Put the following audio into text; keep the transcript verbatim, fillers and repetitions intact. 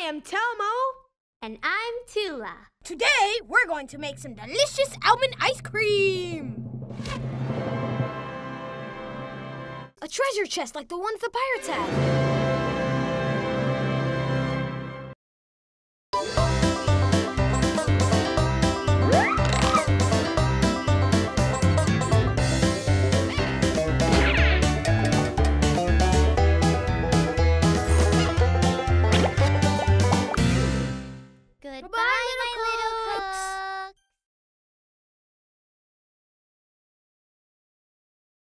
am Telmo. And I'm Tula. Today, we're going to make some delicious almond ice cream. A treasure chest like the ones the pirates have.